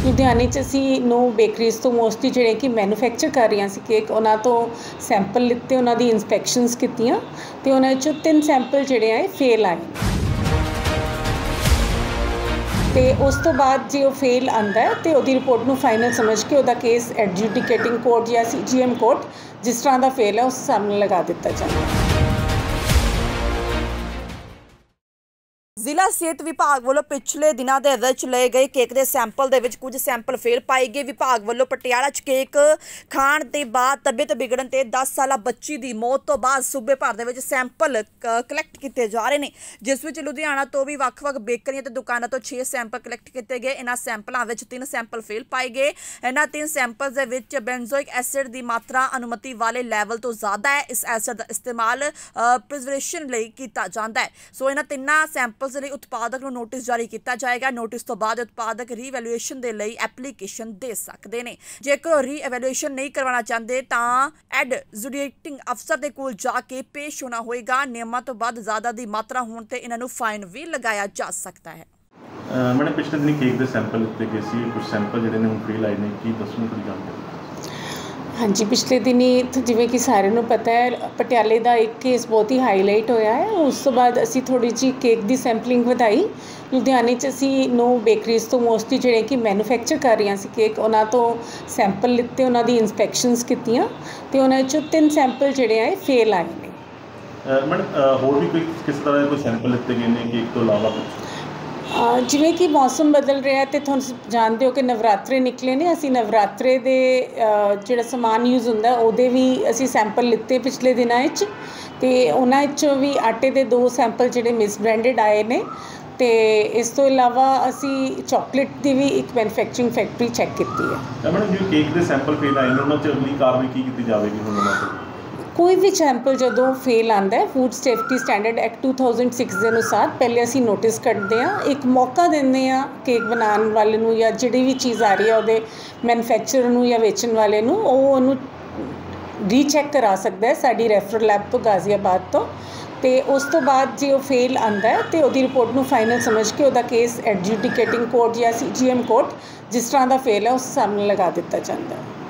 ਲੁਧਿਆਣੇ 'ਚ ਅਸੀਂ 9 ਬੇਕਰੀਜ਼ ਤੋਂ ਮੋਸਟਲੀ ਜਿਹੜੇ ਕਿ ਮੈਨੂਫੈਕਚਰ ਕਰ ਰਹੀਆਂ ਸੀ ਕੇਕ, ਉਹਨਾਂ ਤੋਂ ਸੈਂਪਲ ਲਿੱਤੇ, ਉਹਨਾਂ ਦੀ ਇੰਸਪੈਕਸ਼ਨਸ ਕੀਤੀਆਂ ਅਤੇ ਉਹਨਾਂ 'ਚੋਂ 3 ਸੈਂਪਲ ਜਿਹੜੇ ਆਏ ਫੇਲ ਆਏ। ਅਤੇ ਉਸ ਤੋਂ ਬਾਅਦ ਜੇ ਉਹ ਫੇਲ ਆਉਂਦਾ ਹੈ ਅਤੇ ਉਹਦੀ ਰਿਪੋਰਟ ਨੂੰ ਫਾਈਨਲ ਸਮਝ ਕੇ ਉਹਦਾ ਕੇਸ ਐਡਜੂਡੀਕੇਟਿੰਗ ਕੋਰਟ ਜਾਂ CGM ਕੋਰਟ ਜਿਸ ਤਰ੍ਹਾਂ ਦਾ ਫੇਲ ਹੈ ਉਸ ਸਾਹਮਣੇ ਲਗਾ ਦਿੱਤਾ ਜਾਂਦਾ। ਜ਼ਿਲ੍ਹਾ ਸਿਹਤ ਵਿਭਾਗ ਵੱਲੋਂ ਪਿਛਲੇ ਦਿਨਾਂ ਦੇ ਵਿੱਚ ਲਏ ਗਏ ਕੇਕ ਦੇ ਸੈਂਪਲ ਦੇ ਵਿੱਚ ਕੁਝ ਸੈਂਪਲ ਫੇਲ ਪਾਏ ਗਏ। ਵਿਭਾਗ ਵੱਲੋਂ ਪਟਿਆਲਾ 'ਚ ਕੇਕ ਖਾਣ ਦੇ ਬਾਅਦ ਤਬੀਅਤ ਵਿਗੜਨ ਤੇ 10 ਸਾਲਾ ਬੱਚੀ ਦੀ ਮੌਤ ਤੋਂ ਬਾਅਦ ਸੂਬੇ ਭਰ ਦੇ ਵਿੱਚ ਸੈਂਪਲ ਕਲੈਕਟ ਕੀਤੇ ਜਾ ਰਹੇ ਨੇ, ਜਿਸ ਵਿੱਚ ਲੁਧਿਆਣਾ ਤੋਂ ਵੀ ਵੱਖ-ਵੱਖ ਬੇਕਰੀਆਂ ਤੇ ਦੁਕਾਨਾਂ ਤੋਂ 6 ਸੈਂਪਲ ਕਲੈਕਟ ਕੀਤੇ ਗਏ। ਇਹਨਾਂ ਸੈਂਪਲਾਂ ਵਿੱਚ 3 ਸੈਂਪਲ ਫੇਲ ਪਾਏ ਗਏ। ਇਹਨਾਂ 3 ਸੈਂਪਲਸ ਦੇ ਵਿੱਚ ਬੈਂਜ਼ੋਇਕ ਐਸਿਡ ਦੀ ਮਾਤਰਾ ਅਨੁਮਤੀ ਵਾਲੇ ਲੈਵਲ ਤੋਂ ਜ਼ਿਆਦਾ ਹੈ। ਇਸ ਐਸਿਡ ਦਾ ਇਸਤੇਮਾਲ ਪ੍ਰਿਜ਼ਰਵੇਸ਼ਨ ਲਈ ਕੀਤਾ ਜਾਂਦਾ ਹੈ। ਸੋ ਇਹਨਾਂ ਤਿੰਨਾਂ ਸੈਂਪਲ ਲਈ ਉਤਪਾਦਕ ਨੂੰ ਨੋਟਿਸ ਜਾਰੀ ਕੀਤਾ ਜਾਏਗਾ। ਨੋਟਿਸ ਤੋਂ ਬਾਅਦ ਉਤਪਾਦਕ ਰੀਵੈਲੂਏਸ਼ਨ ਦੇ ਲਈ ਐਪਲੀਕੇਸ਼ਨ ਦੇ ਸਕਦੇ ਨੇ। ਜੇਕਰ ਰੀਵੈਲੂਏਸ਼ਨ ਨਹੀਂ ਕਰਵਾਉਣਾ ਚਾਹੁੰਦੇ ਤਾਂ ਐਡਜੂਡੀਕੇਟਿੰਗ ਅਫਸਰ ਦੇ ਕੋਲ ਜਾ ਕੇ ਪੇਸ਼ ਹੋਣਾ ਹੋਏਗਾ। ਨਿਯਮਾਂ ਤੋਂ ਵੱਧ ਜ਼ਿਆਦਾ ਦੀ ਮਾਤਰਾ ਹੋਣ ਤੇ ਇਹਨਾਂ ਨੂੰ ਫਾਈਨ ਵੀ ਲਗਾਇਆ ਜਾ ਸਕਦਾ ਹੈ। ਮੈਡਮ ਪਿਛਲੇ ਦਿਨੀ ਕੇਕ ਦੇ ਸੈਂਪਲ ਲਿੱਤੇ ਗਏ ਸੀ, ਕੁਝ ਸੈਂਪਲ ਜਿਹੜੇ ਨੇ ਹੁਣ ਫੇਲ ਆਏ ਨੇ, ਕੀ ਦੱਸੋ ਥੋੜੀ ਜਾਣਕਾਰੀ। ਹਾਂਜੀ, ਪਿਛਲੇ ਦਿਨੀ ਜਿਵੇਂ ਕਿ ਸਾਰਿਆਂ ਨੂੰ ਪਤਾ ਹੈ ਪਟਿਆਲੇ ਦਾ ਇੱਕ ਕੇਸ ਬਹੁਤ ਹੀ ਹਾਈਲਾਈਟ ਹੋਇਆ ਹੈ। ਉਸ ਤੋਂ ਬਾਅਦ ਅਸੀਂ ਥੋੜ੍ਹੀ ਜਿਹੀ ਕੇਕ ਦੀ ਸੈਂਪਲਿੰਗ ਵਧਾਈ। ਲੁਧਿਆਣੇ 'ਚ ਅਸੀਂ 9 ਬੇਕਰੀਜ਼ ਤੋਂ ਮੋਸਟਲੀ ਜਿਹੜੇ ਕਿ ਮੈਨੂਫੈਕਚਰ ਕਰ ਰਹੀਆਂ ਸੀ ਕੇਕ, ਉਹਨਾਂ ਤੋਂ ਸੈਂਪਲ ਲਿੱਤੇ, ਉਹਨਾਂ ਦੀ ਇੰਸਪੈਕਸ਼ਨਸ ਕੀਤੀਆਂ ਅਤੇ ਉਹਨਾਂ 'ਚੋਂ 3 ਸੈਂਪਲ ਜਿਹੜੇ ਆਏ ਫੇਲ ਆਏ ਨੇ। ਮੈਡਮ ਹੋਰ ਵੀ ਕੋਈ ਕਿਸ ਤਰ੍ਹਾਂ ਦੇ ਕੋਈ ਸੈਂਪਲ ਲਿੱਤੇ ਗਏ ਨੇ ਕੇਕ ਤੋਂ ਇਲਾਵਾ ਕੁਛ? ਜਿਵੇਂ ਕਿ ਮੌਸਮ ਬਦਲ ਰਿਹਾ ਅਤੇ ਤੁਹਾਨੂੰ ਜਾਣਦੇ ਹੋ ਕਿ ਨਵਰਾਤਰੇ ਨਿਕਲੇ ਨੇ, ਅਸੀਂ ਨਵਰਾਤਰੇ ਦੇ ਜਿਹੜਾ ਸਮਾਨ ਯੂਜ਼ ਹੁੰਦਾ ਉਹਦੇ ਵੀ ਅਸੀਂ ਸੈਂਪਲ ਲਿੱਤੇ ਪਿਛਲੇ ਦਿਨਾਂ ਵਿੱਚ, ਅਤੇ ਉਹਨਾਂ ਵਿੱਚੋਂ ਵੀ ਆਟੇ ਦੇ 2 ਸੈਂਪਲ ਜਿਹੜੇ ਮਿਸਬ੍ਰੈਂਡਡ ਆਏ ਨੇ। ਅਤੇ ਇਸ ਤੋਂ ਇਲਾਵਾ ਅਸੀਂ ਚਾਕਲੇਟ ਦੀ ਵੀ ਇੱਕ ਮੈਨੂਫੈਕਚਰਿੰਗ ਫੈਕਟਰੀ ਚੈੱਕ ਕੀਤੀ ਹੈ। ਮੈਡਮ ਜੋ ਕੇਕ ਦੇ ਸੈਂਪਲ ਫੇਲ ਆਏ ਨੇ ਉਹਨਾਂ 'ਚ ਅਗਲੀ ਕਾਰਵਾਈ ਕੀ ਕੀਤੀ ਜਾਵੇਗੀ ਹੁਣ ਉਹਨਾਂ 'ਤੇ? ਕੋਈ ਵੀ ਸੈਂਪਲ ਜਦੋਂ ਫੇਲ ਆਉਂਦਾ ਹੈ ਫੂਡ ਸੇਫਟੀ ਸਟੈਂਡਰਡ ਐਕਟ 2006 ਦੇ ਅਨੁਸਾਰ ਪਹਿਲੇ ਅਸੀਂ ਨੋਟਿਸ ਕੱਢਦੇ ਹਾਂ, ਇੱਕ ਮੌਕਾ ਦਿੰਦੇ ਹਾਂ ਕੇਕ ਬਣਾਉਣ ਵਾਲੇ ਨੂੰ ਜਾਂ ਜਿਹੜੀ ਵੀ ਚੀਜ਼ ਆ ਰਹੀ ਹੈ ਉਹਦੇ ਮੈਨੂਫੈਕਚਰਰ ਨੂੰ ਜਾਂ ਵੇਚਣ ਵਾਲੇ ਨੂੰ, ਉਹ ਉਹਨੂੰ ਰੀਚੈੱਕ ਕਰਾ ਸਕਦਾ ਹੈ ਸਾਡੀ ਰੈਫਰਲ ਲੈਬ ਤੋਂ ਗਾਜ਼ੀਆਬਾਦ ਤੋਂ। ਅਤੇ ਉਸ ਤੋਂ ਬਾਅਦ ਜੇ ਉਹ ਫੇਲ ਆਉਂਦਾ ਹੈ ਅਤੇ ਉਹਦੀ ਰਿਪੋਰਟ ਨੂੰ ਫਾਈਨਲ ਸਮਝ ਕੇ ਉਹਦਾ ਕੇਸ ਐਡਜੂਡੀਕੇਟਿੰਗ ਕੋਰਟ ਜਾਂ CGM ਕੋਰਟ ਜਿਸ ਤਰ੍ਹਾਂ ਦਾ ਫੇਲ ਹੈ ਉਸ ਸਾਹਮਣੇ ਲਗਾ ਦਿੱਤਾ ਜਾਂਦਾ ਹੈ।